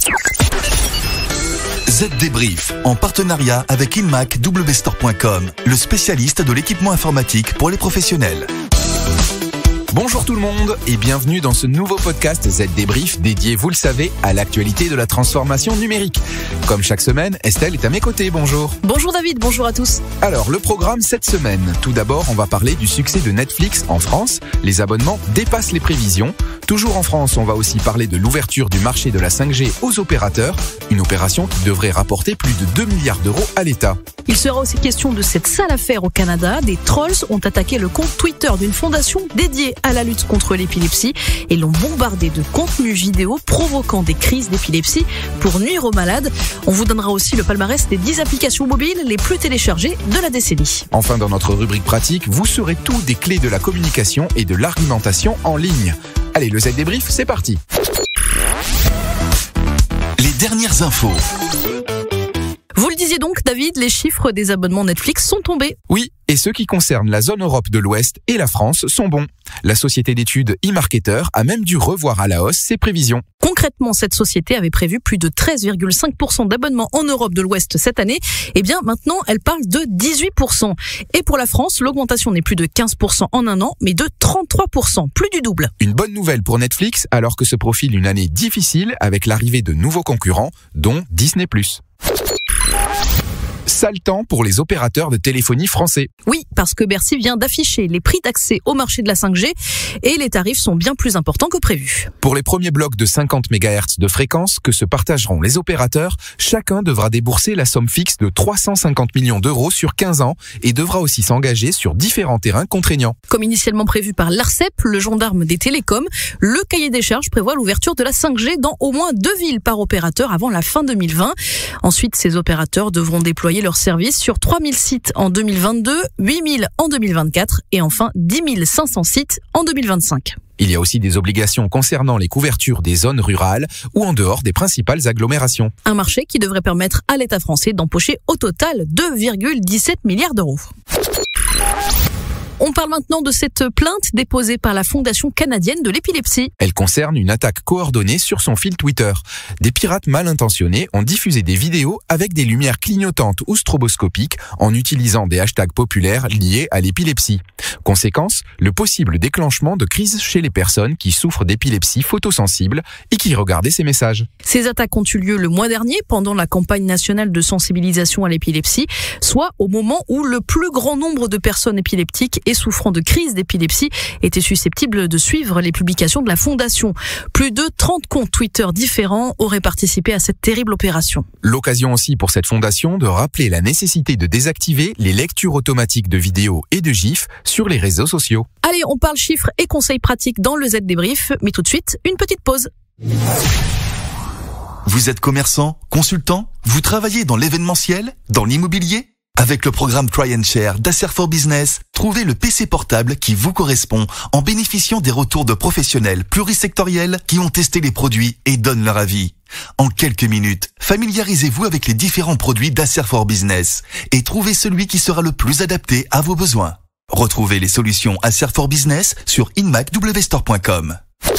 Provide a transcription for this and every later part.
Z Débrief, en partenariat avec InMacWstore.com, le spécialiste de l'équipement informatique pour les professionnels. Bonjour tout le monde et bienvenue dans ce nouveau podcast Z Débrief dédié, vous le savez, à l'actualité de la transformation numérique. Comme chaque semaine, Estelle est à mes côtés, bonjour. Bonjour David, bonjour à tous. Alors, le programme cette semaine. Tout d'abord, on va parler du succès de Netflix en France. Les abonnements dépassent les prévisions. Toujours en France, on va aussi parler de l'ouverture du marché de la 5G aux opérateurs. Une opération qui devrait rapporter plus de 2 milliards d'euros à l'État. Il sera aussi question de cette sale affaire au Canada. Des trolls ont attaqué le compte Twitter d'une fondation dédiée à la lutte contre l'épilepsie et l'ont bombardé de contenus vidéo provoquant des crises d'épilepsie pour nuire aux malades. On vous donnera aussi le palmarès des 10 applications mobiles les plus téléchargées de la décennie. Enfin, dans notre rubrique pratique, vous saurez tout des clés de la communication et de l'argumentation en ligne. Allez, le Z Débrief, c'est parti. Les dernières infos. Vous le disiez donc, David, les chiffres des abonnements Netflix sont tombés. Oui, et ceux qui concernent la zone Europe de l'Ouest et la France sont bons. La société d'études eMarketer a même dû revoir à la hausse ses prévisions. Concrètement, cette société avait prévu plus de 13,5% d'abonnements en Europe de l'Ouest cette année. Eh bien, maintenant, elle parle de 18%. Et pour la France, l'augmentation n'est plus de 15% en un an, mais de 33%, plus du double. Une bonne nouvelle pour Netflix, alors que se profile une année difficile avec l'arrivée de nouveaux concurrents, dont Disney+. Sale temps pour les opérateurs de téléphonie français. Oui, parce que Bercy vient d'afficher les prix d'accès au marché de la 5G et les tarifs sont bien plus importants que prévu. Pour les premiers blocs de 50 MHz de fréquence que se partageront les opérateurs, chacun devra débourser la somme fixe de 350 millions d'euros sur 15 ans et devra aussi s'engager sur différents terrains contraignants. Comme initialement prévu par l'ARCEP, le gendarme des télécoms, le cahier des charges prévoit l'ouverture de la 5G dans au moins 2 villes par opérateur avant la fin 2020. Ensuite, ces opérateurs devront déployer leur service sur 3000 sites en 2022, 8000 en 2024 et enfin 10 500 sites en 2025. Il y a aussi des obligations concernant les couvertures des zones rurales ou en dehors des principales agglomérations. Un marché qui devrait permettre à l'État français d'empocher au total 2,17 milliards d'euros. On parle maintenant de cette plainte déposée par la Fondation canadienne de l'épilepsie. Elle concerne une attaque coordonnée sur son fil Twitter. Des pirates mal intentionnés ont diffusé des vidéos avec des lumières clignotantes ou stroboscopiques en utilisant des hashtags populaires liés à l'épilepsie. Conséquence, le possible déclenchement de crises chez les personnes qui souffrent d'épilepsie photosensible et qui regardaient ces messages. Ces attaques ont eu lieu le mois dernier pendant la campagne nationale de sensibilisation à l'épilepsie, soit au moment où le plus grand nombre de personnes épileptiques et souffrant de crise d'épilepsie étaient susceptibles de suivre les publications de la Fondation. Plus de 30 comptes Twitter différents auraient participé à cette terrible opération. L'occasion aussi pour cette fondation de rappeler la nécessité de désactiver les lectures automatiques de vidéos et de gifs sur les réseaux sociaux. Allez, on parle chiffres et conseils pratiques dans le Z Débrief, mais tout de suite, une petite pause. Vous êtes commerçant, consultant? Vous travaillez dans l'événementiel? Dans l'immobilier? Avec le programme Try and Share d'Acer for Business, trouvez le PC portable qui vous correspond en bénéficiant des retours de professionnels plurisectoriels qui ont testé les produits et donnent leur avis. En quelques minutes, familiarisez-vous avec les différents produits d'Acer for Business et trouvez celui qui sera le plus adapté à vos besoins. Retrouvez les solutions Acer for Business sur InMacWstore.com.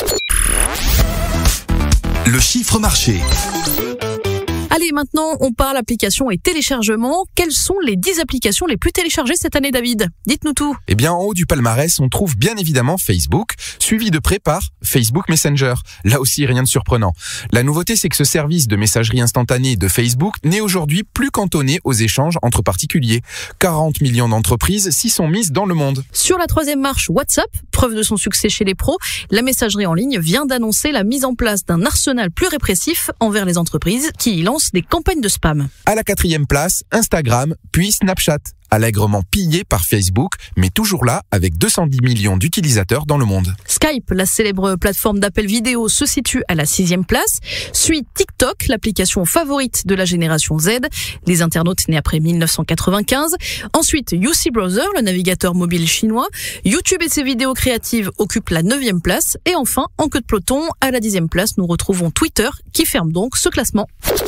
Le chiffre marché. Allez, maintenant, on parle applications et téléchargements. Quelles sont les 10 applications les plus téléchargées cette année, David? Dites-nous tout. Eh bien, en haut du palmarès, on trouve bien évidemment Facebook, suivi de près par Facebook Messenger. Là aussi, rien de surprenant. La nouveauté, c'est que ce service de messagerie instantanée de Facebook n'est aujourd'hui plus cantonné aux échanges entre particuliers. 40 millions d'entreprises s'y sont mises dans le monde. Sur la 3e marche, WhatsApp, preuve de son succès chez les pros, la messagerie en ligne vient d'annoncer la mise en place d'un arsenal plus répressif envers les entreprises qui y lancent des campagnes de spam. À la 4e place, Instagram, puis Snapchat. allègrement pillé par Facebook, mais toujours là avec 210 millions d'utilisateurs dans le monde. Skype, la célèbre plateforme d'appel vidéo, se situe à la 6e place. Suit TikTok, l'application favorite de la génération Z, les internautes nés après 1995. Ensuite, UC Browser, le navigateur mobile chinois. YouTube et ses vidéos créatives occupent la 9e place. Et enfin, en queue de peloton, à la 10e place, nous retrouvons Twitter, qui ferme donc ce classement.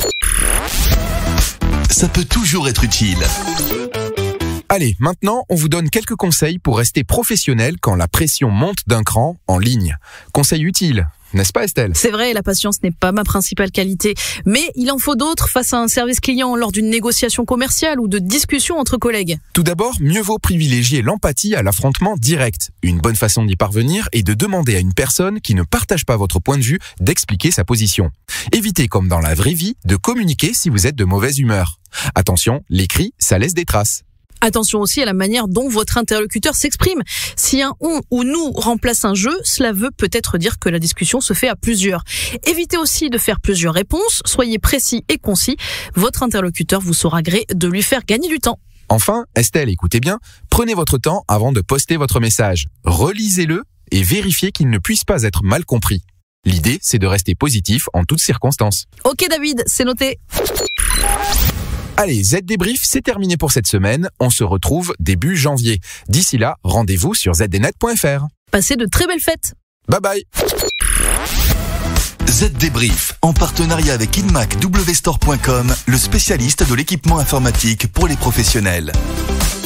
Ça peut toujours être utile. Allez, maintenant, on vous donne quelques conseils pour rester professionnel quand la pression monte d'un cran en ligne. Conseils utiles, n'est-ce pas Estelle? C'est vrai, la patience n'est pas ma principale qualité, mais il en faut d'autres face à un service client lors d'une négociation commerciale ou de discussion entre collègues. Tout d'abord, mieux vaut privilégier l'empathie à l'affrontement direct. Une bonne façon d'y parvenir est de demander à une personne qui ne partage pas votre point de vue d'expliquer sa position. Évitez, comme dans la vraie vie, de communiquer si vous êtes de mauvaise humeur. Attention, l'écrit, ça laisse des traces. Attention aussi à la manière dont votre interlocuteur s'exprime. Si un on ou nous remplace un je, cela veut peut-être dire que la discussion se fait à plusieurs. Évitez aussi de faire plusieurs réponses, soyez précis et concis. Votre interlocuteur vous saura gré de lui faire gagner du temps. Enfin, Estelle, écoutez bien, prenez votre temps avant de poster votre message. Relisez-le et vérifiez qu'il ne puisse pas être mal compris. L'idée, c'est de rester positif en toutes circonstances. Ok David, c'est noté. Allez, Z-Débrief, c'est terminé pour cette semaine. On se retrouve début janvier. D'ici là, rendez-vous sur zdnet.fr. Passez de très belles fêtes. Bye bye. Z-Débrief, en partenariat avec InMac WStore.com, le spécialiste de l'équipement informatique pour les professionnels.